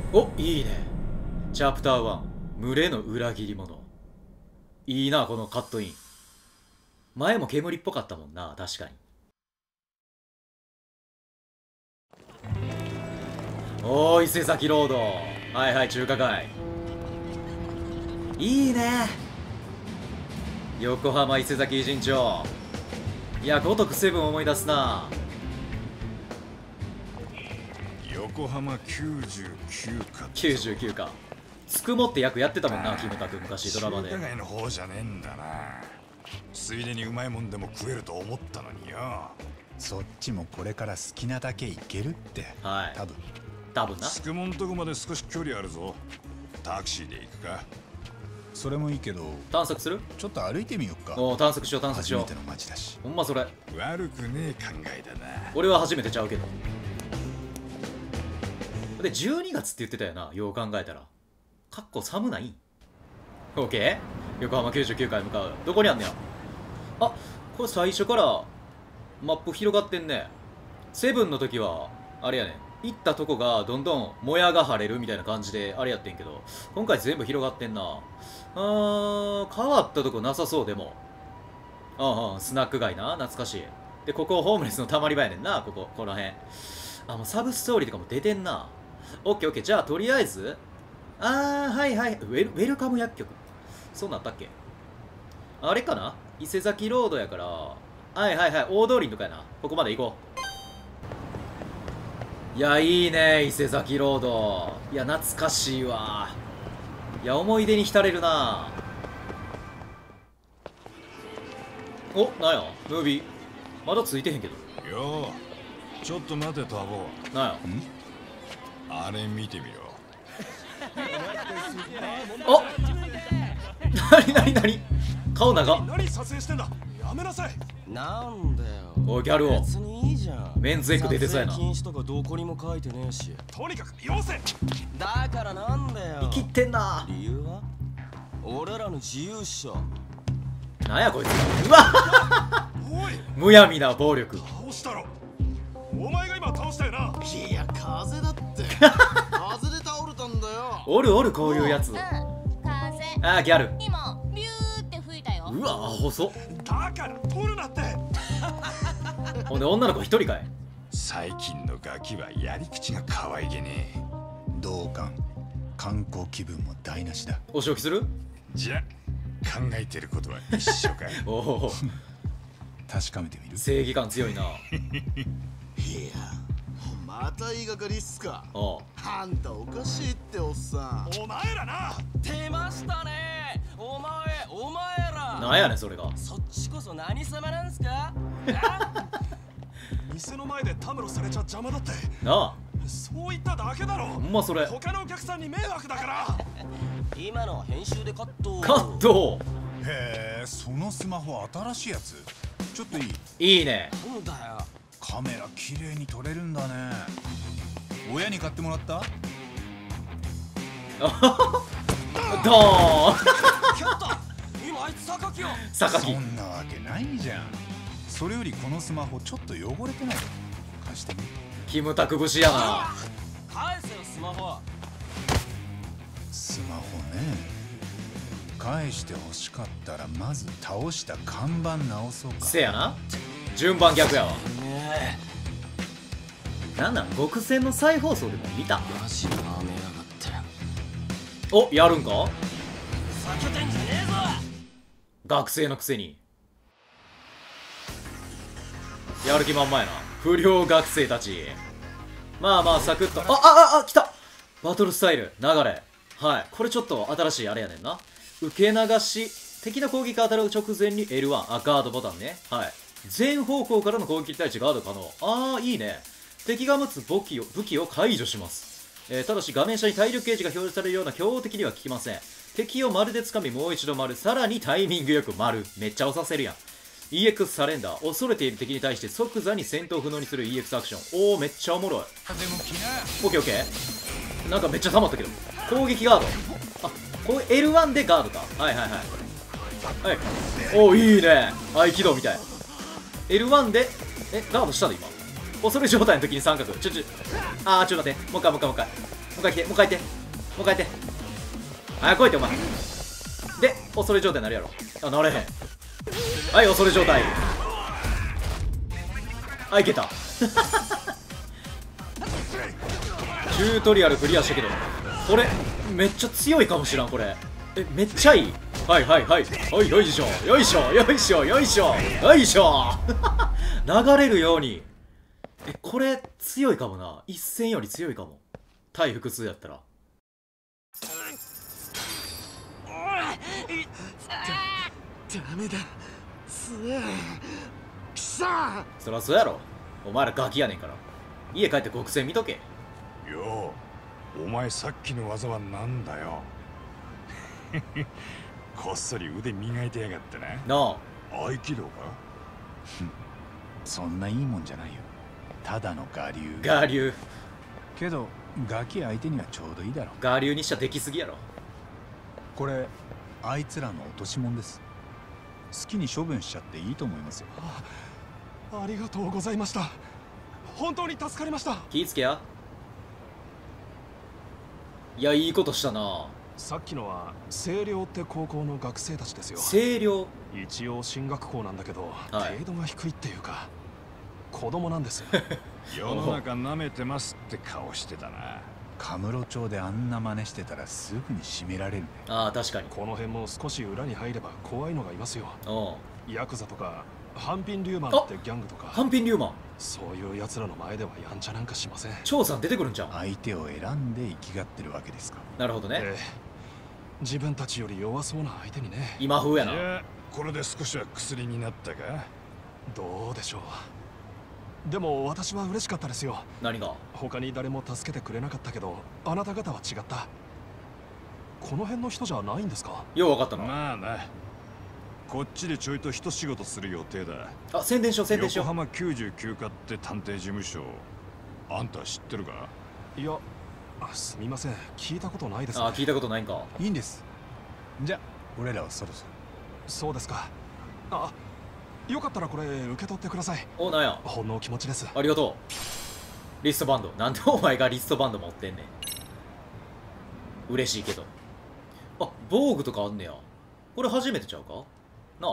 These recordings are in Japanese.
お、いいね。チャプター1、群れの裏切り者。いいな、このカットイン。前も煙っぽかったもんな、確かに。おー、伊勢崎ロード。はいはい、中華街。いいね。横浜伊勢崎陣長。いや、ごとくセブン思い出すな。 横浜99か。 99か。つくもって役やってたもんな、キムタク昔ドラマで。 中華街の方じゃねえんだな。ついでにうまいもんでも食えると思ったのによ。 そっちもこれから好きなだけ行けるって。 はい。 多分な。 つくもんとこまで少し距離あるぞ。タクシーで行くか。 それもいいけど、 探索する？ ちょっと歩いてみよっか。 おお、探索しよう探索しよう。 初めての街だし。 ほんまそれ。 悪くねえ考えだな。 俺は初めてちゃうけど。で、12月って言ってたよな、よう考えたら。かっこ寒ない？オッケー。横浜99階向かう。どこにあんねや。あ、これ最初からマップ広がってんね。セブンの時は、あれやねん。行ったとこがどんどんもやが晴れるみたいな感じであれやってんけど、今回全部広がってんな。変わったとこなさそうでも。スナック街な、懐かしい。で、ここホームレスのたまり場やねんな、この辺。あ、もうサブストーリーとかも出てんな。オッケーオッケー、じゃあとりあえず、はいはい、ウェルカム薬局。そうなったっけ？あれかな？伊勢崎ロードやから、はいはいはい、大通りのとかやな。ここまで行こう。いや、いいね、伊勢崎ロード。いや、懐かしいわ。いや、思い出に浸れるな。お、なんや、ムービー。まだついてへんけど。 よう、ちょっと待てタボ。 なんや。 あれ見てみろ。 おなに顔長。 何撮影してんだ。やめなさい。 なんだよ。 おい、ギャルを。 別にいいじゃん。 メンズエッグ出てそうやな。 禁止とかどこにも書いてねえし。 とにかくよせ。 だからなんだよ。 生きってんな。 理由は俺らの自由っしょ。 なんやこいつ。うわおい、 むやみな暴力。 倒したろ。お前が今倒したよな。 いや、風だって。風で倒れたんだよ。 おるこういうやつ。 風。 あー、ギャル。 今ビューって吹いたよ。 うわ、細っ。 だから取るなって。 ほんで女の子一人かい。 最近のガキはやり口が可愛げねえ。 同感。観光気分も台無しだ。 お仕置きする？ じゃ考えてることは一緒か。 おお、 確かめてみる？ 正義感強いな。 いや、また言いがかりっすか。 おう。 あんたおかしいっておっさん。 お前らな。 出ましたね。お前ら。 なんやねんそれが。 そっちこそ何様なんすか？ 店の前でたむろされちゃ邪魔だって。 なあ、 そう言っただけだろ。 ほんまそれ。 他のお客さんに迷惑だから。 今の編集でカット。 カット。 へえ、そのスマホ新しいやつ。ちょっといい？ いいね。 なんだよ。 カメラ綺麗に撮れるんだね。親に買ってもらった？ ドーン。 キャッタ。今あいつ榊を。 榊。 そんなわけないじゃん。それよりこのスマホちょっと汚れてない？貸してみ。 キムタク節やな。 返せよスマホ。 スマホね。返して欲しかったらまず倒した看板直そうか。 せやな。順番逆やわ。 ねなんなん、極戦の再放送でも見た？ え。マジなめやがって。 お、やるんか？ 避けてんじゃねえぞ。 学生のくせに。やる気満々やな。不良学生たち。まあまあ、サクッと。来た。バトルスタイル、流れ。はい。これちょっと新しいあれやねんな。受け流し。敵の攻撃が当たる直前に L1。ガードボタンね。はい。全方向からの攻撃に対してガード可能。いいね。敵が持つ武器を解除します。ただし画面下に体力ゲージが表示されるような強敵には効きません。敵を丸で掴みもう一度丸。さらにタイミングよく丸。めっちゃ押させるやん。EX サレンダー。恐れている敵に対して即座に戦闘不能にする EX アクション。おー、めっちゃおもろい。オッケーオッケー。なんかめっちゃ溜まったけど。攻撃ガード。これ L1 でガードか。はい。おー、いいね。合気道みたい。L1 で、ガードしたで今。恐れ状態の時に三角。ちょっと待って。もう一回。 一回来て、もう一回来て、もう一回来て。早く来いってお前。で恐れ状態になるやろ。あ、なれへん。はい、恐れ状態。あ、いけた。チュートリアルクリアしたけど、これめっちゃ強いかもしらん。これめっちゃいい。はいはいはい、おいよいしょよいしょよいしょよいしょよいしょ流れるように。これ強いかもな。一戦より強いかも、対複数やったら。 ダメだ。つえ。くさ。 そらそうやろ、お前らガキやねんから。家帰って極戦見とけ。 よう、お前さっきの技はなんだよ。こっそり腕磨いてやがってな。 なあ、 合気道か。 そんないいもんじゃないよ。ただの我流。 我流。 けどガキ相手にはちょうどいいだろ。 我流にしちゃできすぎやろ。 これあいつらの落とし物です。好きに処分しちゃっていいと思いますよ。 ありがとうございました。本当に助かりました。 気ぃつけや。いや、いいことしたな。 さっきのは星稜って高校の学生たちですよ。 星稜。 一応進学校なんだけど、 はい程度が低いっていうか子供なんですよ。 世の中舐めてますって顔してたな。 カムロ町であんな真似してたらすぐに締められるね。 ああ、確かに。 この辺も少し裏に入れば怖いのがいますよ。 おう、 ヤクザとかハンピン・リューマンってギャングとか、 ハンピン・リューマン。 そういう奴らの前ではやんちゃなんかしません。 張さん出てくるんじゃん。 相手を選んで生きがってるわけですか。 なるほどね。 自分たちより弱そうな相手にね。 今風やな。 いや、これで少しは薬になったか。 どうでしょう。でも私は嬉しかったですよ。 何が。 他に誰も助けてくれなかったけど、あなた方は違った。この辺の人じゃないんですか。 よう分かったな。 まあな、こっちでちょいと一仕事する予定だ。 あ、宣伝しよう宣伝しよう。 横浜99課って探偵事務所、あんた知ってるか。 いや、すみません、聞いたことないですね。 あ、聞いたことないんか。 いいんです。じゃあ俺らはそろそろ。 そうですか。あ、よかったらこれ受け取ってください。 お、なんや。 ほんの気持ちです。 ありがとう。リストバンド。なんでお前がリストバンド持ってんねん。嬉しいけど。あ、防具とかあんねや。これ初めてちゃうかなあ。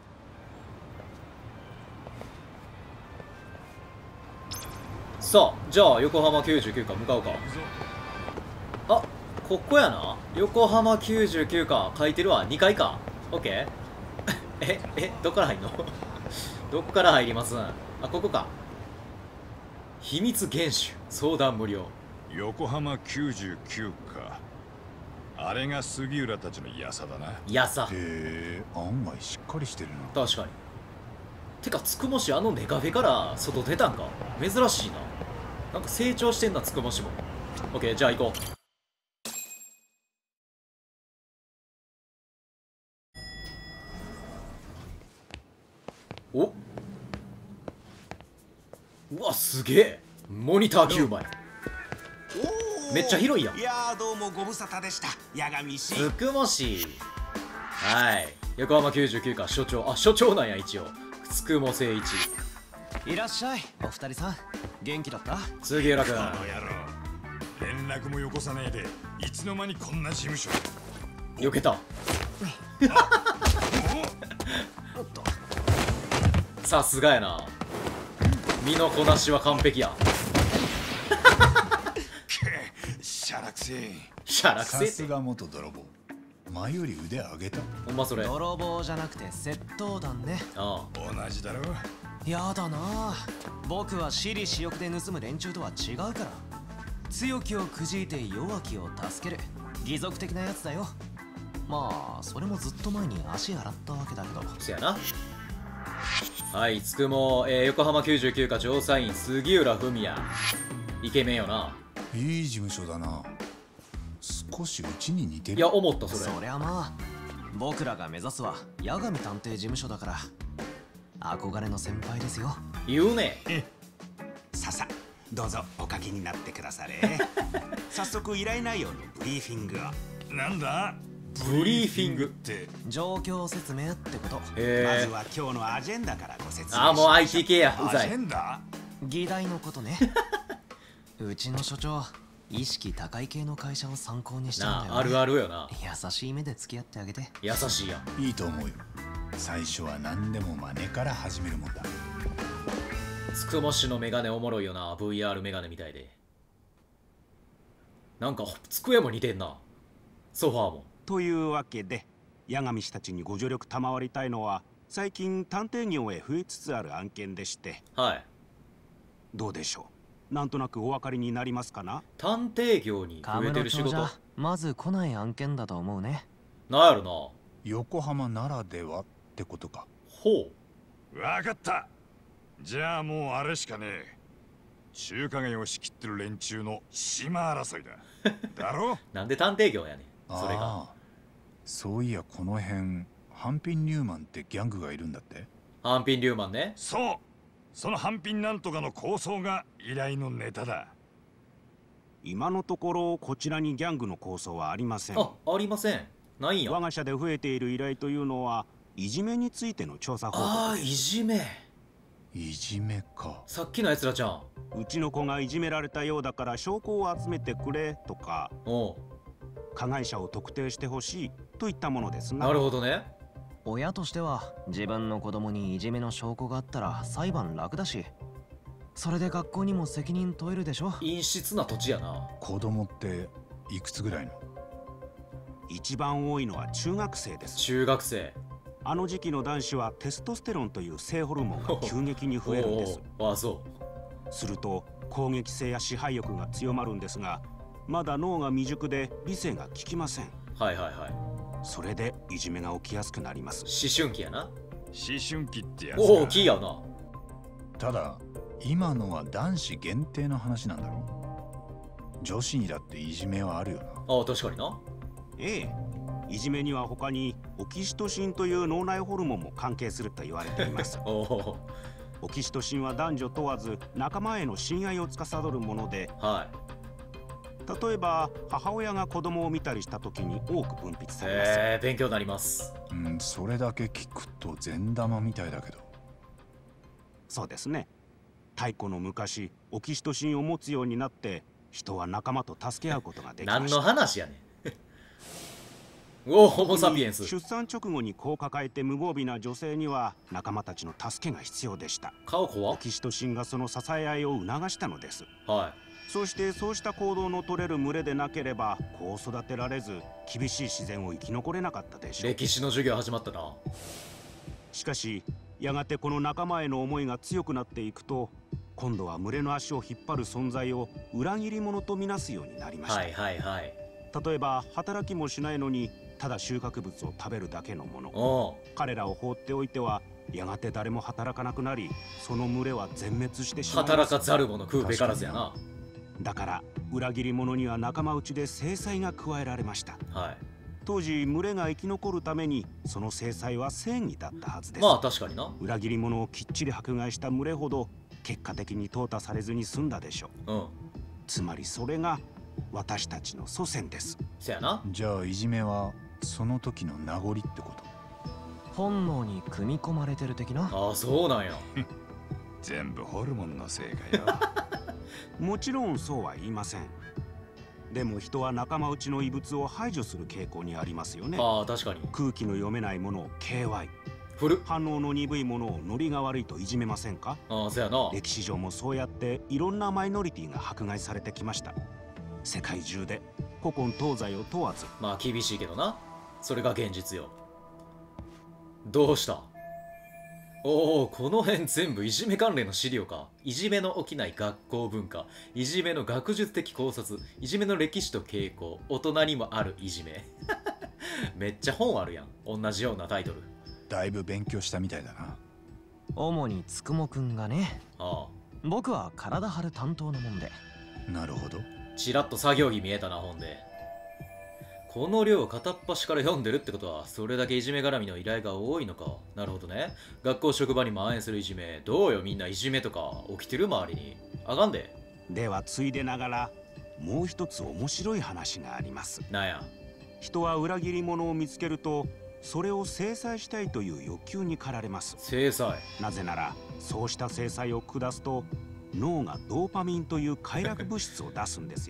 さあ、じゃあ横浜99課向かうか。あ、ここやな。横浜99課書いてるわ。2階か。オッケー。どっから入んのどっから入りますん。あ、ここか。秘密厳守相談無料。 横浜99か。あれが杉浦たちのやさだな。 やさ。 へえ、案外しっかりしてるな。 確かに。てかつくもしあのネカフェから外出たんか。珍しいな。なんか成長してんな、つくもしも。オッケー、じゃあ行こう。お、うわ、すげえ。モニター9枚。めっちゃ広いやん。 いやー、どうもご無沙汰でした。八神氏。 つくもし。はい、横浜99課所長。あ、所長なんや。一応つくも誠一。 いらっしゃいお二人さん、元気だった？ 杉浦君。 この野郎、連絡もよこさねえでいつの間にこんな事務所。 避けた。さすがやな。身のこなしは完璧や。 しゃらくせえ。 しゃらくせえって。 さすが元泥棒。前より腕上げた。 ほんまそれ。あ泥棒じゃなくて窃盗団ね。 あ、 同じだろ。 やだな、僕は私利私欲で盗む連中とは違うから。強きをくじいて弱きを助ける義賊的なやつだよ。まあそれもずっと前に足洗ったわけだけど。 そやな。はい、つくも、横浜99課調査員杉浦文也。イケメンよな。 いい事務所だな。少しうちに似てる。 いや、思ったそれ。 そりゃまあ僕らが目指すは八神探偵事務所だから憧れの先輩ですよ。 言うね。 ささ、どうぞおかけになってくだされ。早速依頼内容のブリーフィングを。 なんだブリーフィングって状況説明ってこと。 まへえ。 ずは今日のアジェンダからご説明しましょう。 ああ、もう IT 系や。うざい。 アジェンダ。 議題のことね。うちの所長意識高い系の会社を参考にしたんだよ、ね、 なあ、あるあるよな。 優しい目で付き合ってあげて。 優しいやん。 いいと思うよ。最初は何でも真似から始めるもんだ。 つくもしのメガネおもろいよな。 VR メガネみたいで。なんか机も似てんな、ソファーも。 というわけで八神氏たちにご助力賜りたいのは最近探偵業へ増えつつある案件でして、 はい。 どうでしょう、なんとなくお分かりになりますかな。 探偵業に増えてる仕事。 まず来ない案件だと思うね。 なんやろな。 横浜ならではってことか。 ほ分かった。じゃあもうあれしかねえ。中華街を仕切ってる連中の島争いだ。だろう。なんで探偵業やねんそれが。 ああ、そういやこの辺ハンピン・ニューマンってギャングがいるんだって。 ハンピン・リューマンね。 そう、そのハンピンなんとかの構想が依頼のネタだ。 今のところこちらにギャングの構想はありません。 ありません。ないんや。 我が社で増えている依頼というのはいじめについての調査報告です。 ああ、いじめ。 いじめか。 さっきのやつらじゃん。 うちの子がいじめられたようだから証拠を集めてくれとか、加害者を特定してほしいといったものですな。 なるほどね。 親としては自分の子供にいじめの証拠があったら裁判楽だし、それで学校にも責任問えるでしょ。 陰湿な土地やな。 子供っていくつぐらいの？ 一番多いのは中学生です。 中学生。 あの時期の男子はテストステロンという性ホルモンが急激に増えるんです。 あ、そう。 すると攻撃性や支配欲が強まるんですが、まだ脳が未熟で理性が効きません。 はいはいはい。 それでいじめが起きやすくなります。 思春期やな。 思春期ってやつか。 大きいやな。 ただ今のは男子限定の話なんだろう。女子にだっていじめはあるよな。 ああ、確かにな。 ええ、いじめには他にオキシトシンという脳内ホルモンも関係すると言われていますオキシトシンは男女問わず仲間への親愛を司るもので、例えば母親が子供を見たりした時に多く分泌されます。 勉強になります。 それだけ聞くと善玉みたいだけど。 そうですね。太古の昔オキシトシンを持つようになって人は仲間と助け合うことができました。 何の話やねんおお、ホモサピエンス。 出産直後に子を抱えて無防備な女性には仲間たちの助けが必要でした。 顔怖オキシトシンがその支え合いを促したのです。そしてそうした行動の取れる群れでなければ子を育てられず厳しい自然を生き残れなかったでしょう。 歴史の授業始まったな。 しかしやがてこの仲間への思いが強くなっていくと、今度は群れの足を引っ張る存在を裏切り者とみなすようになりました。例えば働きもしないのにただ収穫物を食べるだけのもの。彼らを放っておいてはやがて誰も働かなくなり、その群れは全滅してしまいます。 働かざる者食うべからずやな。 だから裏切り者には仲間内で制裁が加えられました。当時群れが生き残るためにその制裁は正義だったはずです。 まあ確かにな。 裏切り者をきっちり迫害した群れほど結果的に淘汰されずに済んだでしょう。つまりそれが私たちの祖先です。 せやな。 じゃあいじめはその時の名残ってこと？ 本能に組み込まれてる的な。 ああ、そうなんや全部ホルモンのせいかよもちろんそうは言いません。でも人は仲間内の異物を排除する傾向にありますよね。 ああ、確かに。 空気の読めないものを KY、 反応の鈍いものをノリが悪いといじめませんか？ ああ、そうやな。 歴史上もそうやっていろんなマイノリティが迫害されてきました。世界中で古今東西を問わず。 まあ厳しいけどな。それが現実よ。どうした？おお、この辺全部いじめ関連の資料か。いじめの起きない学校文化、いじめの学術的考察、いじめの歴史と傾向、大人にもあるいじめめっちゃ本あるやん、同じようなタイトル。 だいぶ勉強したみたいだな。 主につくもくんがね。僕は体張る担当なもんで。 なるほど。 ちらっと作業着見えたな、本で。この量を片っ端から読んでるってことは、それだけいじめ絡みの依頼が多いのか。なるほどね。学校職場に蔓延するいじめ。どうよ、みんないじめとか起きてる周りに。あかんで。 ではついでながらもう一つ面白い話があります。 なんや。 人は裏切り者を見つけるとそれを制裁したいという欲求に駆られます。 制裁。 なぜならそうした制裁を下すと脳がドーパミンという快楽物質を出すんですよ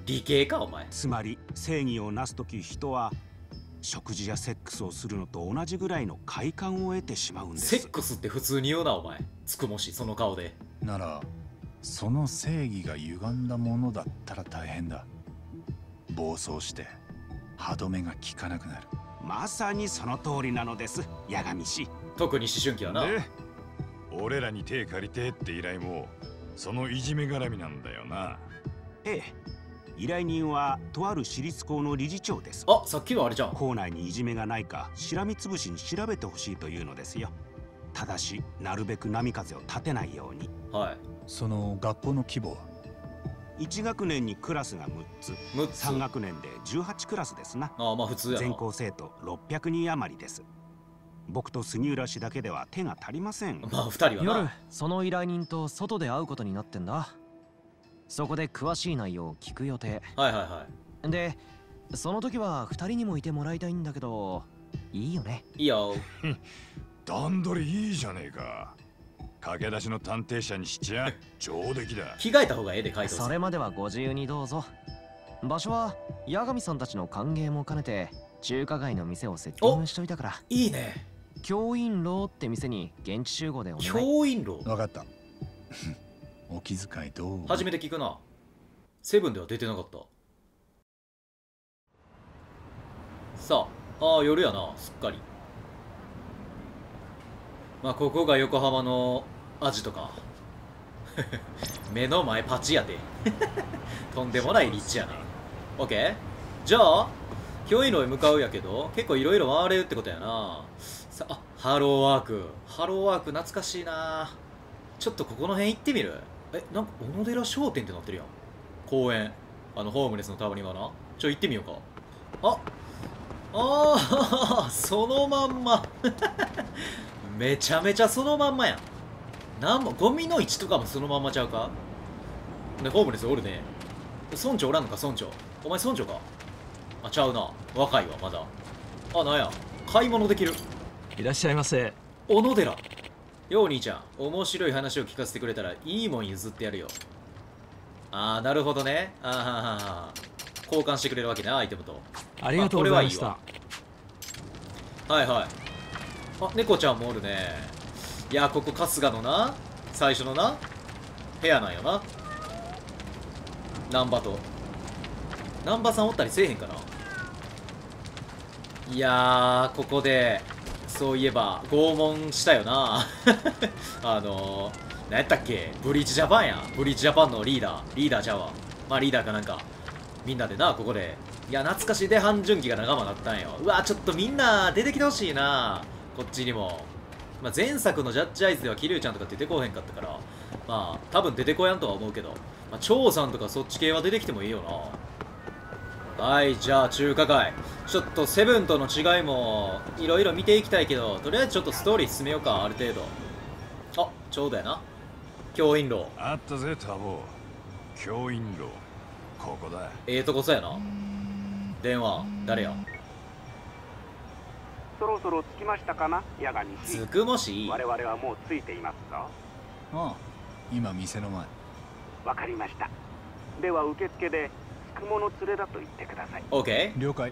理系かお前。 つまり正義をなす時人は食事やセックスをするのと同じぐらいの快感を得てしまうんです。 セックスって普通に言うなお前。つくもしその顔で。 ならその正義が歪んだものだったら大変だ。暴走して歯止めが効かなくなる。 まさにその通りなのです、八神氏。 特に思春期はな。 で俺らに手借りてって依頼もそのいじめ絡みなんだよな。 ええ、依頼人はとある私立校の理事長です。 あ、さっきのあれじゃん。 校内にいじめがないかしらみつぶしに調べてほしいというのですよ。ただしなるべく波風を立てないように。 はい。 その学校の規模は 1学年にクラスが6つ、 6つ。 3学年で18クラスですな。 ああ、まあ普通やな。 全校生徒600人余りです。僕と杉浦氏だけでは手が足りません。 まあ2人はな。 夜その依頼人と外で会うことになってんだ。そこで詳しい内容を聞く予定。 はいはいはい。 でその時は2人にもいてもらいたいんだけど、いいよね？ いいよ。 段取りいいじゃねえか。駆け出しの探偵社にしちゃ上出来だ。 着替えた方がええで、カイトさん。 それまではご自由にどうぞ。場所は八神さんたちの歓迎も兼ねて中華街の店をセッティングしといたから。 いいね。 教員楼って店に現地集合でお願い。 教員楼。 分かった。お気遣いどう？ 初めて聞くな。セブンでは出てなかった。さあ、夜やな、すっかり。まあここが横浜のアジトか。目の前パチやで。とんでもない立地やな。オッケー。じゃあ教員楼へ向かうやけど、結構いろいろ回れるってことやな。さあ、ハローワーク。ハローワーク懐かしいな。ちょっとここの辺行ってみる？なんか小野寺商店ってなってるやん。公園。ホームレスのたまり場な。行ってみようか。そのまんま。めちゃめちゃそのまんまやん。なんもゴミの位置とかもそのまんまちゃうか。でホームレスおるね。村長おらんのか。村長お前村長か。あ、ちゃうな、若いわまだ。なんや買い物できる。 いらっしゃいませ。 小野寺。よう兄ちゃん、面白い話を聞かせてくれたらいいもん譲ってやるよ。なるほどね。交換してくれるわけね、アイテムと。 ありがとうございました。 はいはい。猫ちゃんもおるね。いや、ここ春日のな、最初のな部屋なんよな。難波と難波さんおったりせえへんかな。いやー、ここでそういえば拷問したよな。何やったっけ、ブリーチジャパンや。ブリーチジャパンのリーダーちゃうわ。まあリーダーかなんかみんなでな、ここで。いや、懐かしいで、半純期が仲間だったんよ。うわ、ちょっとみんな出てきてほしいな、こっちにも。まあ、前作のジャッジアイズでは桐生ちゃんとか出てこへんかったから、まあ多分出てこやんとは思うけど、まあ、張さんとかそっち系は出てきてもいいよな。はい、じゃあ中華街。ちょっとセブンとの違いもいろいろ見ていきたいけど、とりあえずちょっとストーリー進めようか、ある程度。ちょうどやな。教員楼。 あったぜタボ。教員楼ここだ。 とこそやな。電話誰や。 そろそろ着きましたかな、八神氏。 つくもし。 我々はもう着いていますぞ。 ああ、今店の前。 わかりました。では受付でつくもの連れだと言ってください。 オッケー。 了解。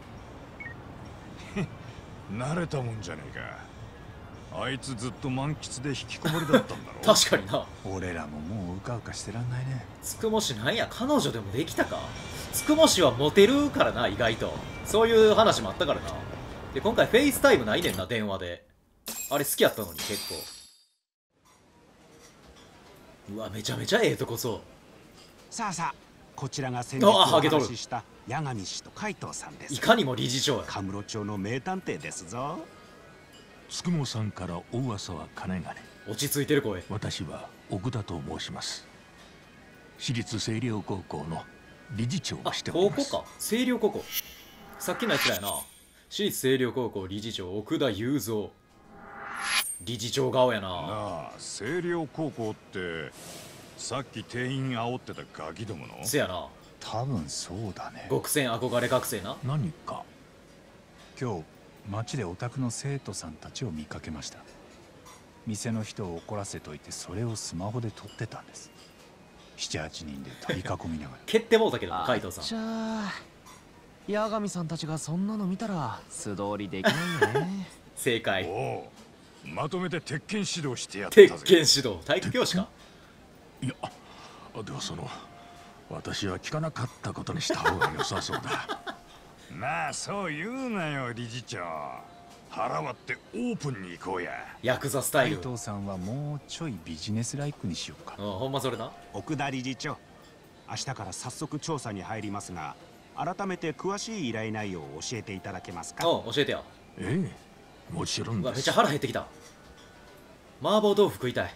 慣れたもんじゃねえか。あいつずっと満喫で引きこもりだったんだろ。 確かにな。 俺らももううかうかしてらんないね。 つくもしなんや、彼女でもできたか。つくもしはモテるからな、意外と。そういう話もあったからな。で、今回フェイスタイムないねんな、電話で。あれ好きやったのに結構。うわ、めちゃめちゃええとこそ。 さあさあ、こちらが先日お話しした八神氏と海藤さんです。 いかにも理事長や。 神室町の名探偵ですぞ。 つくもさんからお噂はかねがね。 落ち着いてる声。 私は奥田と申します。私立星稜高校の理事長をしております。 高校か、星稜高校。さっきのやつだよな。私立星稜高校理事長奥田雄三。理事長顔やな。 なあ、星稜高校ってさっき店員煽ってたガキどもの。 せやな。 多分そうだね。 極戦憧れ学生な。 何か今日街でお宅の生徒さんたちを見かけました。店の人を怒らせといてそれをスマホで撮ってたんです。 7、8人で取り囲みながら蹴ってもうたけどカイトさん。 じゃあ八神さんたちがそんなの見たら素通りできないよね。 正解。 おう、まとめて鉄拳指導してやったぜ。 鉄拳指導、体育教師か。 いや、では私は聞かなかったことにした方が良さそうだ。 まあそう言うなよ理事長。腹割ってオープンに行こうや。 ヤクザスタイル。 斉藤さんはもうちょいビジネスライクにしようか。 ほんまそれな。 奥田理事長、明日から早速調査に入りますが、改めて詳しい依頼内容を教えていただけますか。 教えてよ。 ええ、もちろんです。 めっちゃ腹減ってきた。麻婆豆腐食いたい。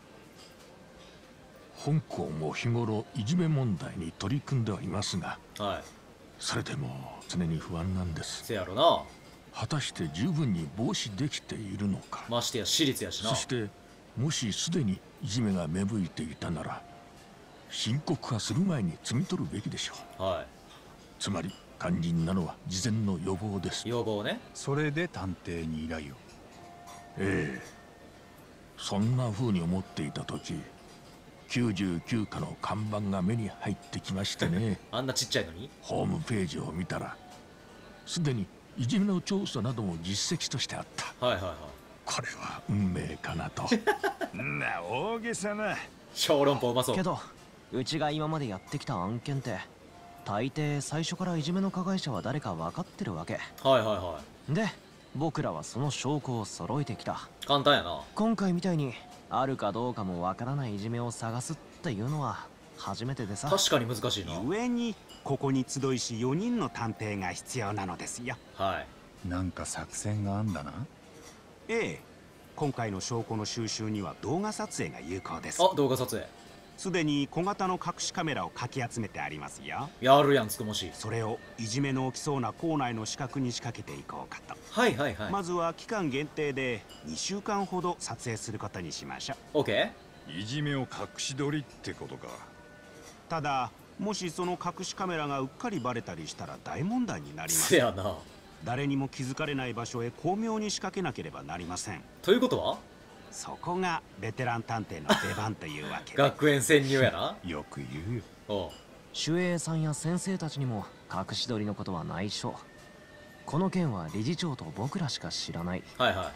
本校も日頃いじめ問題に取り組んではいますが、 はい、 それでも常に不安なんです。 せやろな。 果たして十分に防止できているのか。 ましてや私立やしな。 そしてもしすでにいじめが芽吹いていたなら深刻化する前に摘み取るべきでしょう。 はい。 つまり肝心なのは事前の予防です。 予防ね。 それで探偵に依頼を。 ええ、そんな風に思っていた時、99課の看板が目に入ってきましてね。 あんなちっちゃいのに。 ホームページを見たらすでにいじめの調査なども実績としてあった。 はいはいはい。 これは運命かなと。 な大げさな。 小籠包うまそう。 けどうちが今までやってきた案件って大抵最初からいじめの加害者は誰か分かってるわけ。 はいはいはで僕らはその証拠を揃えてきた。 簡単やな。 今回みたいにあるかどうかもわからないいじめを探すっていうのは初めてでさ。 確かに難しいな。 故にここに集いし4人の探偵が必要なのですよ。 はい。 なんか作戦があんだな。 ええ、今回の証拠の収集には動画撮影が有効です。 あ、動画撮影。 すでに小型の隠しカメラをかき集めてありますよ。 やるやんつくもし。 それをいじめの起きそうな校内の死角に仕掛けていこうかと。 はいはいはい。 まずは期間限定で2週間ほど撮影することにしましょう。OK。 いじめを隠し撮りってことか。 ただもしその隠しカメラがうっかりバレたりしたら大問題になります。 せやな。 誰にも気づかれない場所へ巧妙に仕掛けなければなりません。 ということはそこがベテラン探偵の出番というわけで。学園潜入やな。 よく言うよ。 おう。 守衛さんや先生たちにも隠し撮りのことは内緒。この件は理事長と僕らしか知らない。 はいはい。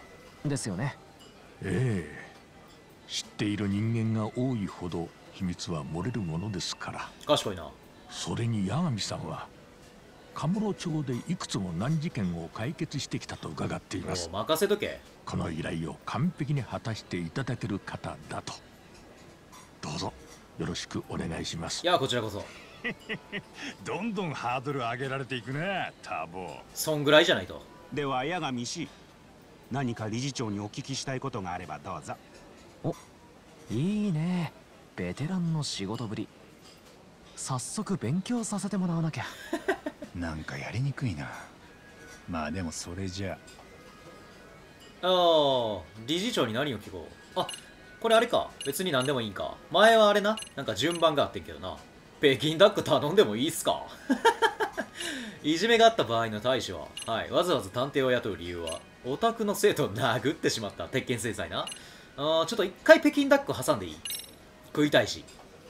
ですよね。 ええ、知っている人間が多いほど秘密は漏れるものですから。 賢いな。 それに八神さんはカムロ町でいくつも難事件を解決してきたと伺っています。 任せとけ。 この依頼を完璧に果たしていただける方だと。どうぞよろしくお願いします。 いやこちらこそ。 どんどんハードル上げられていくね、ターボ。 そんぐらいじゃないと。 では八神氏、何か理事長にお聞きしたいことがあればどうぞ。 お、いいね。ベテランの仕事ぶり。早速勉強させてもらわなきゃ。 なんかやりにくいな。まあでもそれじゃあ。理事長に何を聞こう。あ、これあれか。別に何でもいいんか。前はあれな。なんか順番があってんけどな。北京ダック頼んでもいいっすか。いじめがあった場合の対処は、はい、わざわざ探偵を雇う理由は、オタクの生徒を殴ってしまった鉄拳制裁な。ちょっと一回北京ダック挟んでいい？食いたいし。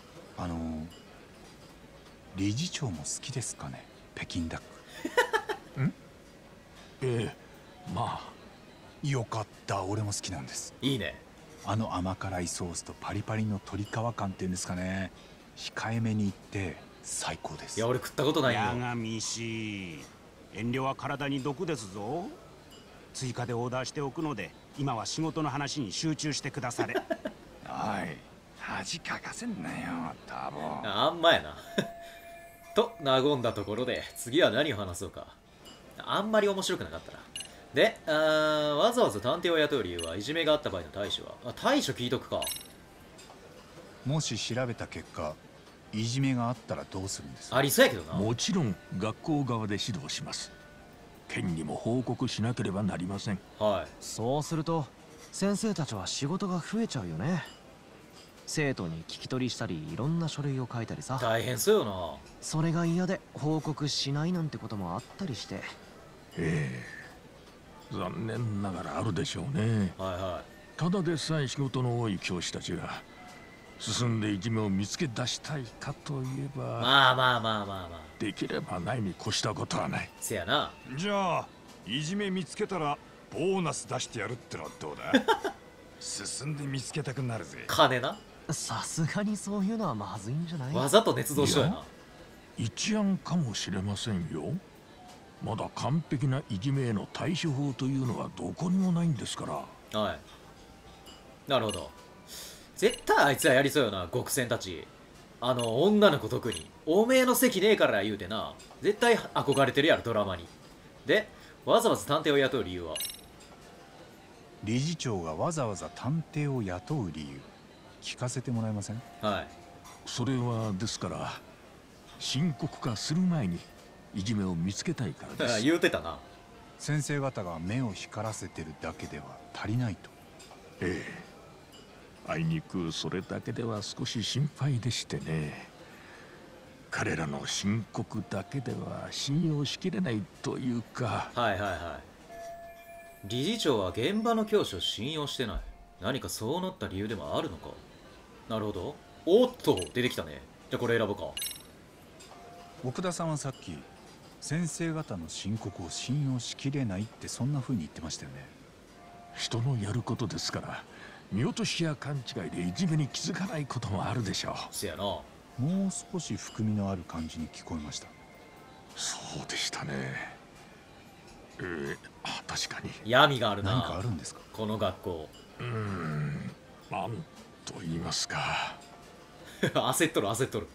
理事長も好きですかね、北京ダック。 ん？ええ、まあよかった、俺も好きなんです。 いいね。 甘辛いソースとパリパリの鶏皮感っていうんですかね、控えめにいって最高です。 いや俺食ったことないよ。 八神氏、遠慮は体に毒ですぞ。追加でオーダーしておくので今は仕事の話に集中してくだされ。 おい、恥かかせんなよターボ。 あんまやな。と和んだところで次は何を話そうか。あんまり面白くなかったな。で、わざわざ探偵を雇う理由はいじめがあった場合の対処は。対処聞いとくか。 もし調べた結果いじめがあったらどうするんですか？ ありそうやけどな。 もちろん学校側で指導します。県にも報告しなければなりません。 はい。 そうすると先生たちは仕事が増えちゃうよね。生徒に聞き取りしたりいろんな書類を書いたりさ。 大変そうよな。 それが嫌で報告しないなんてこともあったりして。 ええ、残念ながらあるでしょうね。 はいはただでさえ仕事の多い教師たちが進んでいじめを見つけ出したいかといえば、 まあまあまあまあまあ、 できればないに越したことはない。 せやな。 じゃあいじめ見つけたらボーナス出してやるってのはどうだ？進んで見つけたくなるぜ。 金な。 さすがにそういうのはまずいんじゃない？ わざと捏造しとやな。 一案かもしれませんよ。まだ完璧ないじめへの対処法というのはどこにもないんですから。 はい。なるほど。絶対あいつらやりそうよな、極戦たち。女の子特に。おめえの席ねえから言うてな。絶対憧れてるやろ、ドラマに。で、わざわざ探偵を雇う理由は？ 理事長がわざわざ探偵を雇う理由、聞かせてもらえません？ はい。 それはですから、深刻化する前にいじめを見つけたいからです。 言うてたな。 先生方が目を光らせてるだけでは足りないと。 ええ。あいにくそれだけでは少し心配でしてね。彼らの申告だけでは信用しきれないというか。 はいはいはい。理事長は現場の教師を信用してない。何かそうなった理由でもあるのか。なるほど。おっと、出てきたね。じゃあこれ選ぶか。 奥田さんはさっき先生方の申告を信用しきれないってそんな風に言ってましたよね。 人のやることですから、見落としや勘違いでいじめに気づかないこともあるでしょう。 せやな。 もう少し含みのある感じに聞こえました。 そうでしたね。確かに闇があるな。 何かあるんですか、 この学校。 なんと言いますか。 焦っとる焦っとる。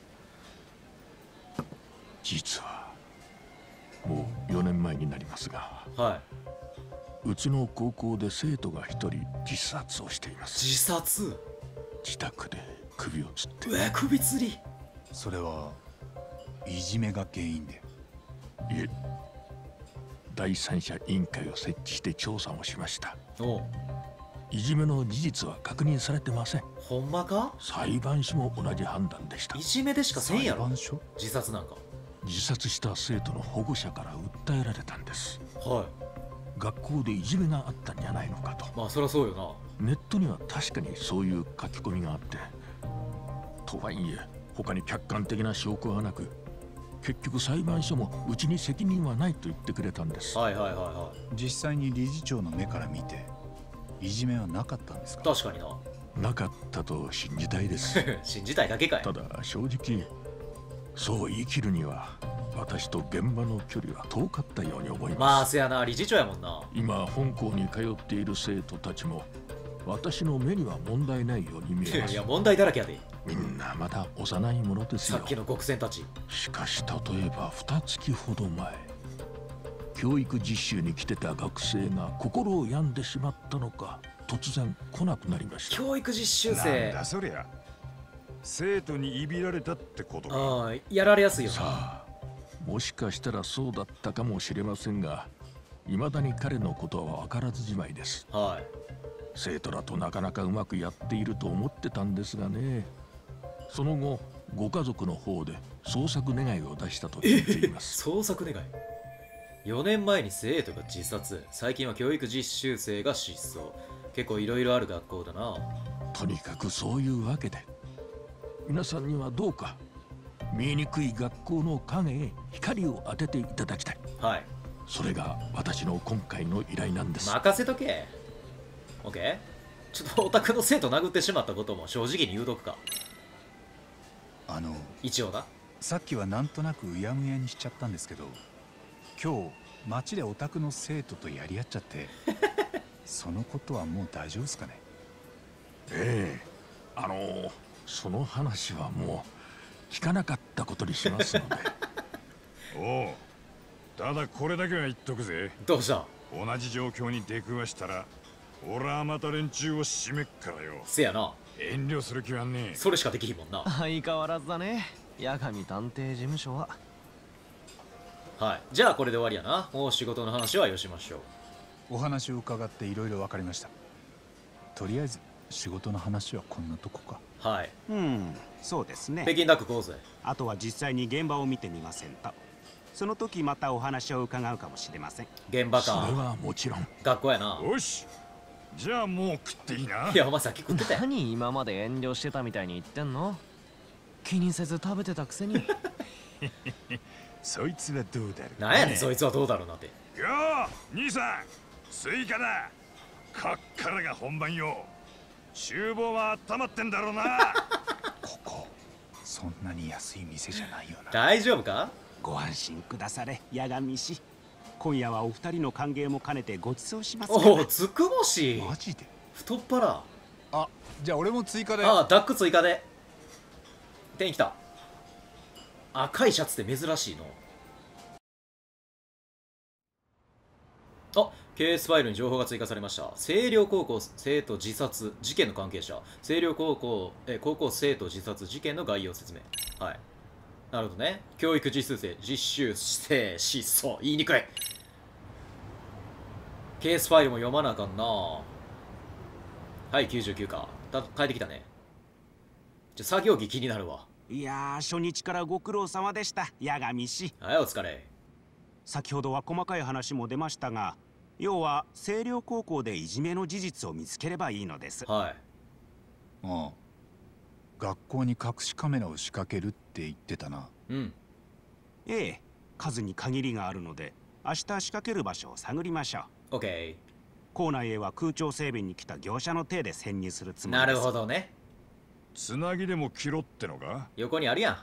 実はもう4年前になりますが、 はうちの高校で生徒が一人自殺をしています。 自殺？ 自宅で首を吊って。 首吊り？ それはいじめが原因で？ いえ、第三者委員会を設置して調査をしました。いじめの事実は確認されてません。 ほんまか？ 裁判所も同じ判断でした。 いじめでしかせんやろ。 裁判所？ 自殺なんか。 自殺した生徒の保護者から訴えられたんです。 はい。 学校でいじめがあったんじゃないのかと。 まあそりゃそうよな。ネットには確かにそういう書き込みがあって、とはいえ他に客観的な証拠はなく、結局裁判所もうちに責任はないと言ってくれたんです。 はいはいはいはい。 実際に理事長の目から見ていじめはなかったんですか？ 確かにな。 なかったと信じたいです。 信じたいだけかい。 ただ正直そう言い切るには私と現場の距離は遠かったように思います。 まあせやな、理事長やもんな。 今本校に通っている生徒たちも私の目には問題ないように見えます。 いや問題だらけやで。 みんなまだ幼いものですよ。 さっきの極戦たち。 しかし例えば2月ほど前、教育実習に来てた学生が心を病んでしまったのか突然来なくなりました。 教育実習生。 なんだそりゃ。生徒にいびられたってことか。 ああ、やられやすいよな。 さあ、もしかしたらそうだったかもしれませんが、未だに彼のことは分からずじまいです。 はい。 生徒らとなかなかうまくやっていると思ってたんですがね。その後ご家族の方で捜索願いを出したと聞いています。 捜索願い。4年前に生徒が自殺、最近は教育実習生が失踪。結構いろいろある学校だな。 とにかくそういうわけで、皆さんにはどうか見えにくい学校の影へ光を当てていただきたい。 はい。 それが私の今回の依頼なんです。 任せとけ。オッケー。ちょっとオタクの生徒殴ってしまったことも正直に言うとくか。一応な。 さっきはなんとなくうやむやにしちゃったんですけど、今日街でオタクの生徒とやり合っちゃってそのことはもう大丈夫ですかね？ ええ、その話はもう聞かなかったことにしますので。 おう、ただこれだけは言っとくぜ。 どうした？ 同じ状況に出くわしたら俺はまた連中を締めっからよ。 せやな。 遠慮する気はねえ。 それしかできひんもんな。 相変わらずだね、八神探偵事務所は。 はい、じゃあこれで終わりやな。もう仕事の話はよしましょう。 お話を伺っていろいろ分かりました。とりあえず仕事の話はこんなとこか。 はい。 そうですね。 北京ダック行こうぜ。 あとは実際に現場を見てみませんと。その時またお話を伺うかもしれません。 現場か。 それはもちろん。 学校やな。 よし、 じゃあもう食っていいな。 いやお前さっき食ってたよ。 何今まで遠慮してたみたいに言ってんの？気にせず食べてたくせに。 そいつはどうだろう。 なんやねんそいつはどうだろうなって。 よー兄さん、スイカだ。こっからが本番よ。厨房は温まってんだろうな。 ここそんなに安い店じゃないよな。 大丈夫か？ ご安心くだされ、八神氏。今夜はお二人の歓迎も兼ねてご馳走しますから。 おお、つくもしマジで？ 太っ腹。 あ、じゃあ俺も追加で。 ああ、ダック追加で。店員来た。赤いシャツって珍しいの。あ、ケースファイルに情報が追加されました。星稜高校生徒自殺事件の関係者。星稜高校高校生徒自殺事件の概要説明。はい。なるほどね。教育実習生、実習生、失踪。言いにくい。ケースファイルも読まなあかんな。はい、99か。帰ってきたね。作業着気になるわ。 いやー、初日からご苦労様でした、八神氏。 はい、お疲れ。 先ほどは細かい話も出ましたが、要は星稜高校でいじめの事実を見つければいいのです。 はい。 ああ、学校に隠しカメラを仕掛けるって言ってたな。 うん。 ええ、数に限りがあるので明日仕掛ける場所を探りましょう。 OK。 校内へは空調整備に来た業者の手で潜入するつもりなです。 るほどね。 つなぎでも切ろってのか。 横にあるやん。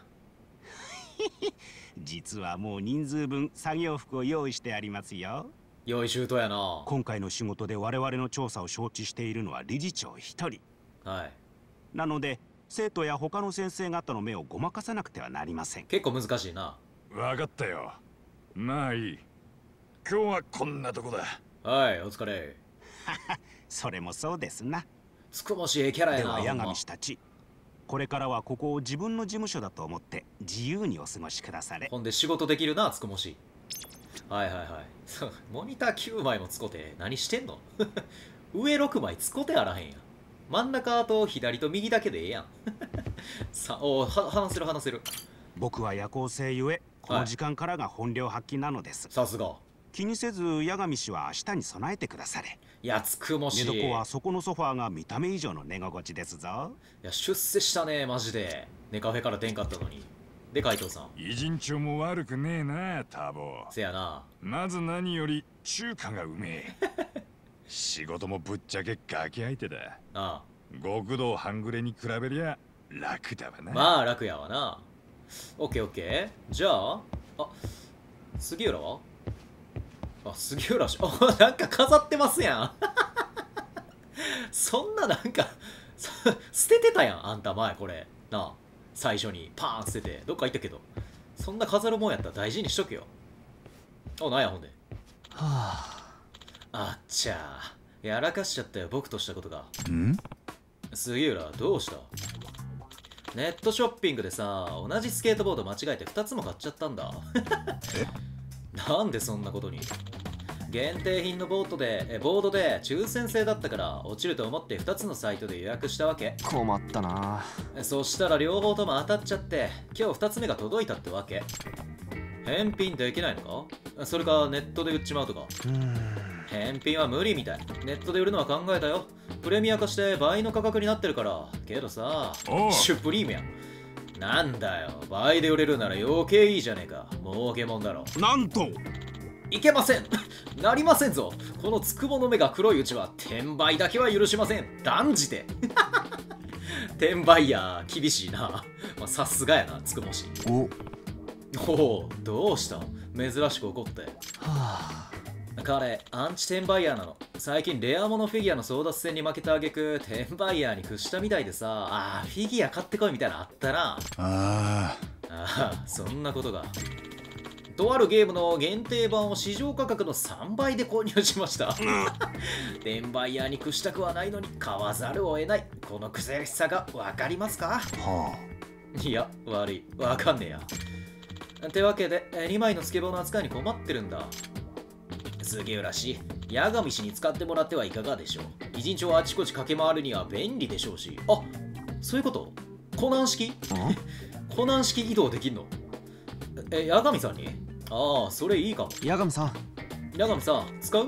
実はもう人数分作業服を用意してありますよ。 用意周到やな。 今回の仕事で我々の調査を承知しているのは理事長一人。 はい。 なので生徒や他の先生方の目をごまかさなくてはなりません。 結構難しいな。 わかったよ。まあいい。今日はこんなとこだ。 はい、お疲れ。 それもそうですな。 つくもしええキャラやな。 では八神氏たち、これからはここを自分の事務所だと思って自由にお過ごしくだされ。 ほんで仕事できるな、つくもし。はいはいはい。そうモニター9枚もつこて何してんの？上6枚つこてあらへんやん。真ん中と左と右だけでええやん。話せる話せる。 僕は夜行性ゆえこの時間からが本領発揮なのです。 さすが。 気にせず八神氏は明日に備えてくだされ。 いや、つくもし。 寝床はそこのソファーが見た目以上の寝心地ですぞ。 いや、出世したね、マジで。寝カフェから出んかったのに。で、海藤さん。 偉人帳も悪くねえな、ターボ。 せやな。 まず何より中華がうめえ。仕事もぶっちゃけガキ相手だ。 ああ。 極道半グレに比べりゃ楽だわな。 まあ楽やわな。オッケーオッケー。じゃあ、杉浦は？杉浦し、なんか飾ってますやん。そんななんか捨ててたやん、あんた前これなあ。最初にパーン捨ててどっか行ったけど、そんな飾るもんやったら大事にしとけよ。なんやほんで。あっちゃー、やらかしちゃったよ、僕としたことが。杉浦どうした？ネットショッピングでさ、同じスケートボード間違えて2つも買っちゃったんだ。なんでそんなことに？限定品のボードで抽選制だったから落ちると思って2つのサイトで予約したわけ。 困ったな。 そしたら両方とも当たっちゃって、今日2つ目が届いたってわけ。返品できないのか？それかネットで売っちまうとか。返品は無理みたい。ネットで売るのは考えたよ。プレミア化して倍の価格になってるから。けどさ、シュプリームや。なんだよ、倍で売れるなら余計いいじゃねえか。儲けもんだろ。 なんといけません。なりませんぞ。このつくもの目が黒いうちは転売だけは許しません。断じて。転売や厳しいな。さすがやな、つくもし。おお、どうした？珍しく怒って。彼、アンチ転売ヤーなの。最近レアモノフィギュアの争奪戦に負けた挙句、転売ヤーに屈したみたいでさ、フィギュア買ってこいみたいなのあったな。そんなことが。とあるゲームの限定版を市場価格の3倍で購入しました。転売ヤーに屈したくはないのに買わざるを得ない。この悔しさがわかりますか？いや、悪い。わかんねえや。ってわけで、2枚のスケボーの扱いに困ってるんだ。杉浦氏、八神氏に使ってもらってはいかがでしょう。偉人帳をあちこち駆け回るには便利でしょうし。あ、そういうこと？コナン式？コナン式移動できんの？八神さんに？それいいかも。 八神さん。 八神さん、使う？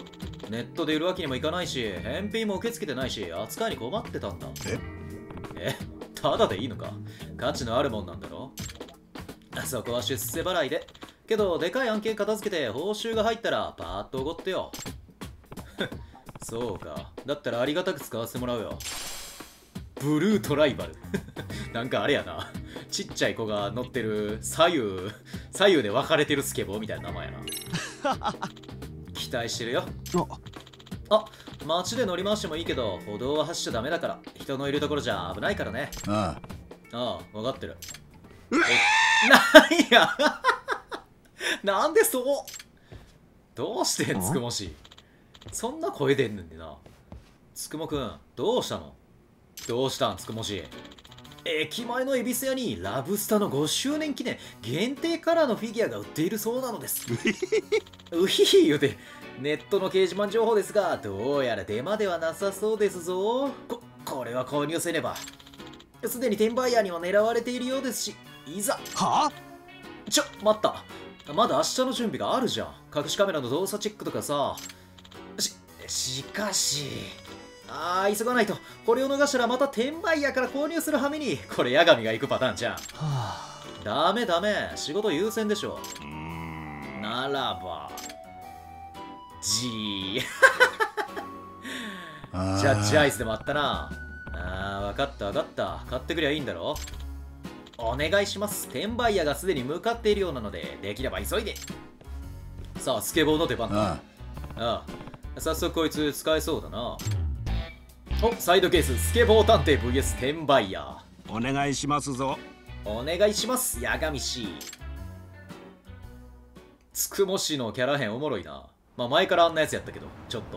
ネットで売るわけにもいかないし、返品も受け付けてないし、扱いに困ってたんだ。ただでいいのか？価値のあるもんなんだろ？そこは出世払いで。けど、でかい案件片付けて報酬が入ったらパーッとおごってよ。そうか。だったらありがたく使わせてもらうよ。ブルートライバル。なんかあれやな。ちっちゃい子が乗ってる左右で分かれてるスケボーみたいな名前やな。期待してるよ。あ、街で乗り回してもいいけど、歩道は走っちゃダメだから。人のいるところじゃ危ないからね。ああ、分かってる。なんやなんでそうどうしてんつくもし。そんな声出んねんでな。つくもくん、どうしたの？どうしたんつくもし。駅前の恵比寿屋にラブスタの5周年記念限定カラーのフィギュアが売っているそうなのです。うひひ言うて、ネットの掲示板情報ですが、どうやらデマではなさそうですぞ。これは購入せねば。すでに転売ヤーには狙われているようですし、いざ。 はあ？ 待った。まだ明日の準備があるじゃん。隠しカメラの動作チェックとかさ。しかし。急がないと。これを逃したらまた転売ヤーから購入するはめに、これ八神が行くパターンじゃん。ダメ。仕事優先でしょ。ならば。じゃあジャイスでもあったな。わかった。買ってくりゃいいんだろ。お願いします。転売ヤーがすでに向かっているようなので、できれば急いで。さあ、スケボーの出番だ。早速こいつ使えそうだな。お、サイドケース、スケボー探偵 VS 転売ヤー。 お願いしますぞ。 お願いします、八神氏。つくも氏のキャラ編おもろいな。まあ前からあんなやつやったけど、ちょっ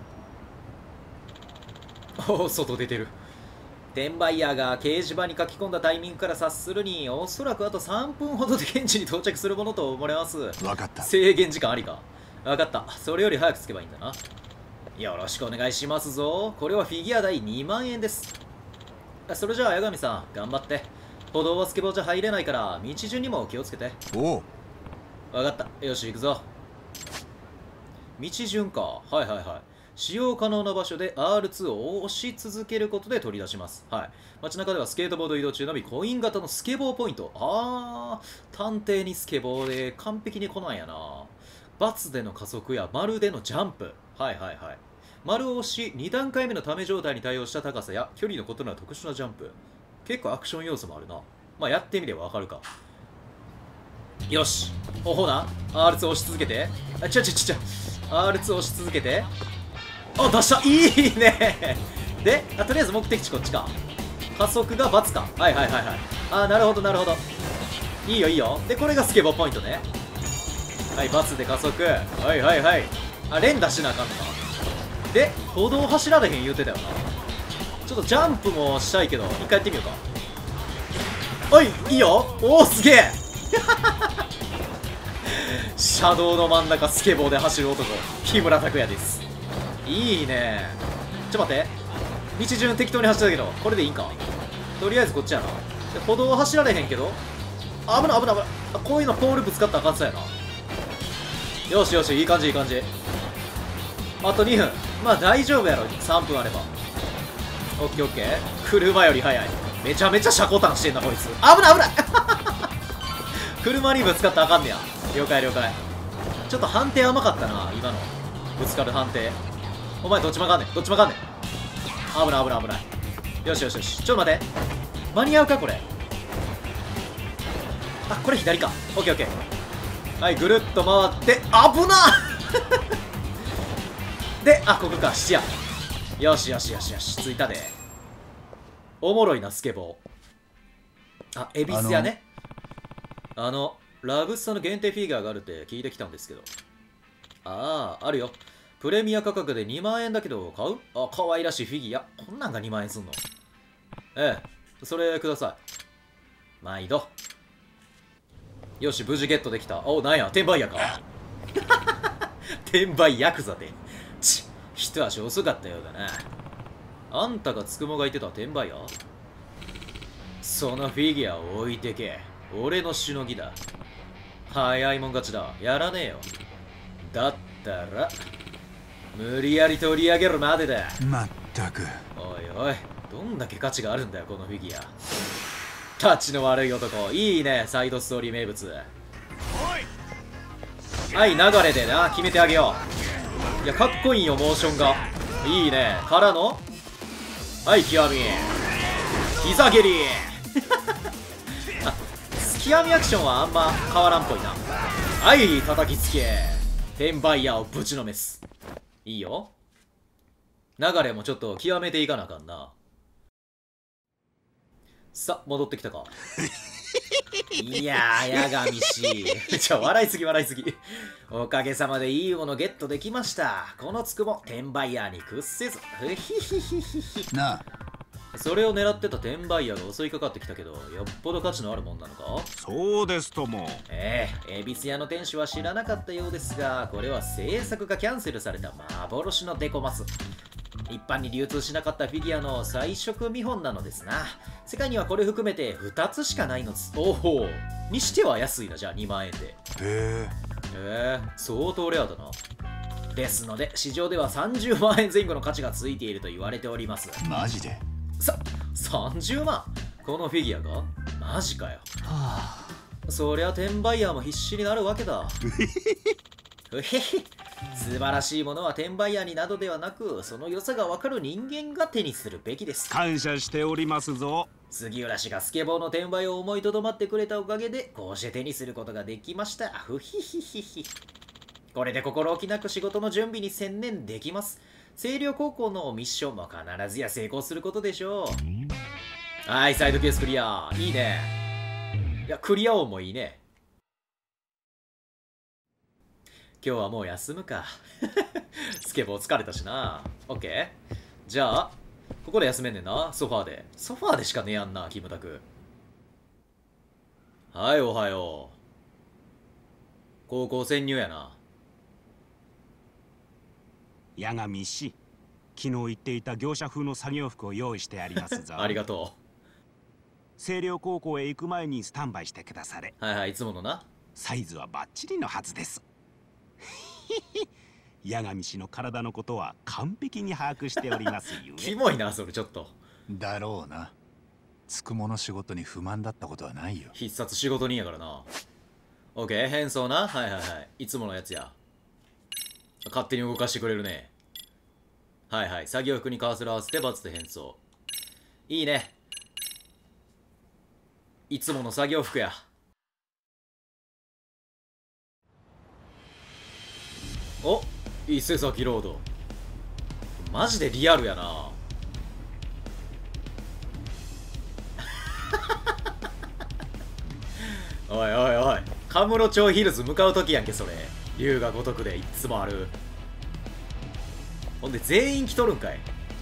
と。おお、外出てる。転売ヤーが掲示板に書き込んだタイミングから察するに、おそらくあと3分ほどで現地に到着するものと思われます。 分かった。 制限時間ありか。分かった。それより早くつけばいいんだな。よろしくお願いしますぞ。これはフィギュア代2万円です。それじゃあ八神さん、頑張って。歩道はスケボーじゃ入れないから、道順にも気をつけて。 おう。 分かった。よし、行くぞ。道順か。はい。使用可能な場所で R2 を押し続けることで取り出します。はい。街中ではスケートボード移動中のみコイン型のスケボーポイント。探偵にスケボーで完璧に来ないやな。×での加速や丸でのジャンプ。はい。丸を押し、2段階目のため状態に対応した高さや距離の異なる特殊なジャンプ。結構アクション要素もあるな。まあ、やってみればわかるか。よし。ほな。R2 押し続けて。R2 押し続けて。出した。いいね。で、とりあえず目的地こっちか。加速が×か。はい。なるほど。いいよ。で、これがスケボーポイントね。はい、×で加速。はい。連打しなあかんのか。で、歩道走られへん言うてたよな。ちょっとジャンプもしたいけど、一回やってみようか。いいよ。おお、すげえ。車道の真ん中スケボーで走る男、木村拓哉です。いいね。ちょっと待って。道順適当に走ったけど、これでいいんか。とりあえずこっちやな。で、歩道は走られへんけど、危ない。こういうのポールぶつかったらあかんそうやな。よし、いい感じ。あと2分。まあ大丈夫やろ。3分あれば。オッケー。車より速い。めちゃめちゃ車庫端してんなこいつ。危ない。車にぶつかったらあかんねや。了解。ちょっと判定甘かったな今の。ぶつかる判定。お前どっちもあかんねん。危ない。よし。ちょっと待って。間に合うかこれ。これ左か。オッケー。はい、ぐるっと回って。危なで、ここか、質や。よし、着いたで。おもろいな、スケボー。恵比寿屋ね。ラブスタの限定フィギュアがあるって聞いてきたんですけど。あるよ。プレミア価格で2万円だけど、買う？可愛らしいフィギュア。こんなんが2万円すんの？ええ、それください。毎度。よし、無事ゲットできた。なんや、転売ヤーか。転売ヤクザで。一足遅かったようだな。あんたがつくもが言ってた転売ヤー？そのフィギュアを置いてけ。俺のしのぎだ。早いもん勝ちだ。やらねえよ。だったら、 無理やり取り上げるまでだ。 まったく。 おいおい、どんだけ価値があるんだよこのフィギュア。タチの悪い男。いいね、サイドストーリー名物。はい、流れでな、決めてあげよう。いや、かっこいいよ、モーションが。いいね。からの、はい、極み。膝蹴り。あ、極みアクションはあんま変わらんっぽいな。はい、叩きつけ。テンバイヤーをぶちのめす。いいよ。流れもちょっと極めていかなあかんな。さあ、戻ってきたか。いやー、八神氏。笑いすぎ笑いすぎ。おかげさまでいいものゲットできました。このつくも転売ヤーに屈せず。 なあ。 それを狙ってた転売ヤーが襲いかかってきたけど、よっぽど価値のあるもんなのか？ そうですとも。 恵比寿屋の店主は知らなかったようですが、これは制作がキャンセルされた幻のデコマス。一般に流通しなかったフィギュアの彩色見本なのですな。世界にはこれ含めて2つしかないのです。おお、にしては安いな。じゃあ2万円で。 へえ相当レアだな。ですので市場では30万円前後の価値がついていると言われております。 マジで 30万？このフィギュアが？マジかよ。はあ、そりゃ転売ヤーも必死になるわけだ。ふへへ、素晴らしいものは転売ヤーになどではなく、その良さがわかる人間が手にするべきです。 感謝しておりますぞ。 杉浦氏がスケボーの転売を思いとどまってくれたおかげで、こうして手にすることができました。ふひひひひ。これで心置きなく仕事の準備に専念できます。星稜高校のミッションも必ずや成功することでしょう。はい、サイドケースクリア。いいね。いや、クリア音もいいね。今日はもう休むか。スケボー疲れたしな。オッケー。じゃあ、ここで休めんねんな。ソファーで。ソファーでしか寝やんな、キムタク。はい、おはよう。高校潜入やな。 八神氏、昨日言っていた業者風の作業服を用意してありますぞ。 ありがとう。星稜高校へ行く前にスタンバイしてくだされ。 はいはい、いつものな。 サイズはバッチリのはずです。八神氏の体のことは完璧に把握しておりますゆえ。 キモいな、それちょっと。 だろうな。つくもの仕事に不満だったことはないよ。 必殺仕事人やからな。オッケー、変装な。はいはいはい。いつものやつや。勝手に動かしてくれるね。はいはい。作業服にカーソル合わせてバツで変装。いいね。いつもの作業服や。お、伊勢崎ロード。マジでリアルやな。おいおいおい、カムロ町ヒルズ向かう時やんけそれ。龍が如くでいっつもある。ほんで全員来とるんかい。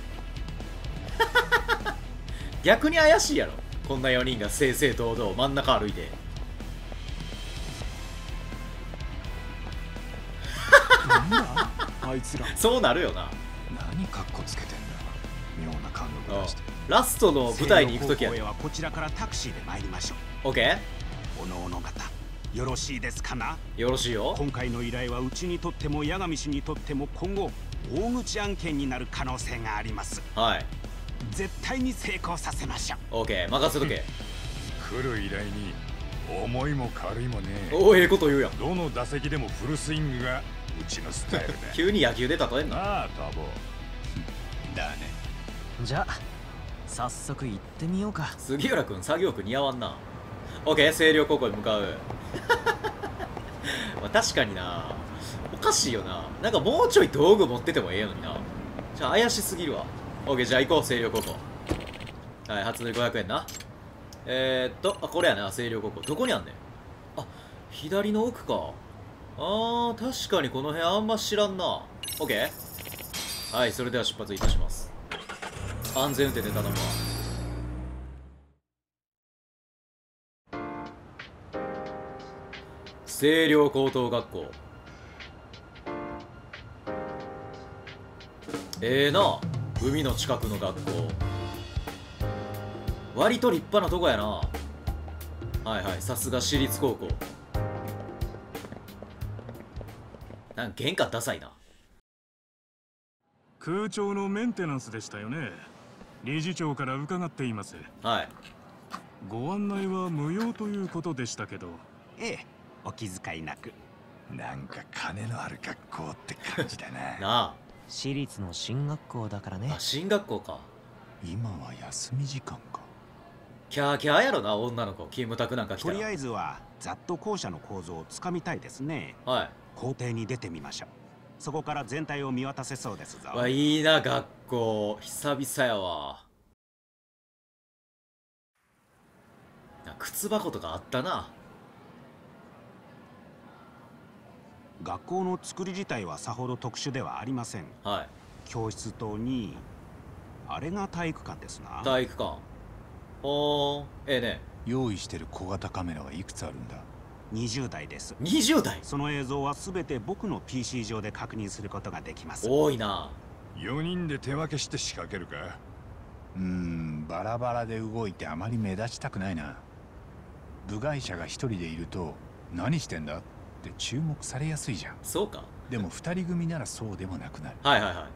逆に怪しいやろ、こんな4人が正々堂々真ん中歩いて。 なんだあいつら。 そうなるよな。 何カッコつけてんだ。妙な感覚出して。 ラストの舞台に行く時や。 はこちらからタクシーで参りましょう。オッケー。 おのおの方よろしいですかな。 よろしいよ。 今回の依頼はうちにとっても八神氏にとっても今後大口案件になる可能性があります。 はい、 絶対に成功させましょう。 オッケー、任せとけ。 来る依頼に重いも軽いもね。 おお、ええこと言うやん。 どの打席でもフルスイングがうちのスタイルだ。 急に野球で例えんの。 なあタボ。 だね。 じゃあ早速行ってみようか。 杉浦君作業服似合わんな。オッケー、星稜高校に向かう。まあ確かにな、おかしいよな。なんかもうちょい道具持っててもええのにな。じゃあ怪しすぎるわ。オッケー、じゃあ行こう、星稜高校。はい、初乗り500円な。あ、これやな、星稜高校。どこにあんねん。あ、左の奥か。確かにこの辺あんま知らんな。オッケー。はい、それでは出発いたします。安全運転で頼むわ。星稜高等学校。な、海の近くの学校。割と立派なとこやな。はいはい、さすが私立高校。なんか玄関ダサいな。 空調のメンテナンスでしたよね。理事長から伺っています。 はい。 ご案内は無用ということでしたけど。 ええ、お気遣いなく。 なんか金のある学校って感じだな。 なあ。 私立の進学校だからね。 あ、進学校か。 今は休み時間か。 キャーキャーやろな、女の子。キムタクなんか来たら。 とりあえずはざっと校舎の構造をつかみたいですね。 はい。 校庭に出てみましょう。そこから全体を見渡せそうですぞ。 わ、いいな、学校。久々やわ。靴箱とかあったな。 学校の作り自体はさほど特殊ではありません。 はい。 教室とにあれが体育館ですな。 体育館。ほー、ええね。 用意してる小型カメラはいくつあるんだ ？20台です。 20台？ その映像はすべて僕の PC 上で確認することができます。 多いな。 4人で手分けして仕掛けるか？ バラバラで動いてあまり目立ちたくないな。部外者が一人でいると何してんだって注目されやすいじゃん。 そうか。 でも2人組ならそうでもなくなる。 はいはいはい。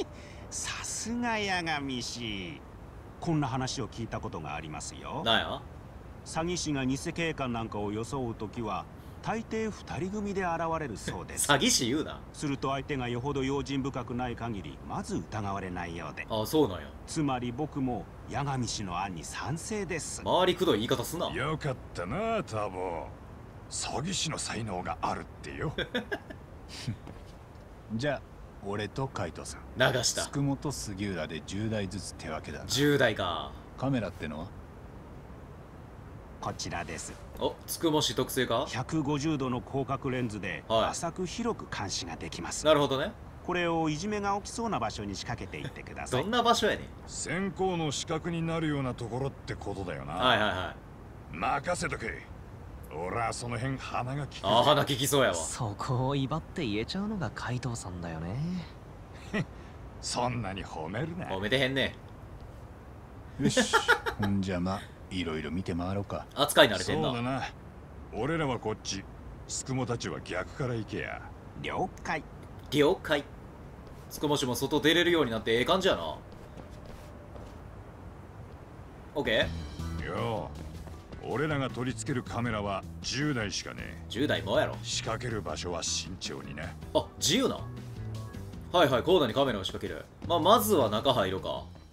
さすが八神氏。こんな話を聞いたことがありますよ。 なんや？ 詐欺師が偽警官なんかを装うときは大抵2人組で現れるそうです。 詐欺師言うな。 すると相手がよほど用心深くない限りまず疑われないようで。 あ、そうなんや。 つまり僕も八神氏の案に賛成です。 周りくどい言い方すな。 よかったな、タボ。詐欺師の才能があるってよ。 じゃあ俺と海斗さん流した。 つくもと杉浦で10台ずつ手分けだな。 10台か。 カメラってのはこちらです。 お、つくも市特製か ？150度の広角レンズで浅く広く監視ができます。 なるほどね。 これをいじめが起きそうな場所に仕掛けていってください。 どんな場所やねん。 線香の死角になるようなところってことだよな。 はいはいはい。 任せとけ。俺はその辺鼻が利く。 ああ、鼻利きそうやわ。 そこを威張って言えちゃうのが海藤さんだよね。 そんなに褒めるな。 褒めてへんね。 よし。ほんじゃまいろいろ見て回ろうか。 扱い慣れてんな。 そうだな。俺らはこっち、つくもたちは逆から行けや。 了解。 了解。つくも市も外出れるようになってええ感じやな。オッケー。よう。俺らが取り付けるカメラは10台しかねえ。 10台もやろ。 仕掛ける場所は慎重にね。 あ、自由な。はいはい、コーナーにカメラを仕掛ける。まずは中入ろうか。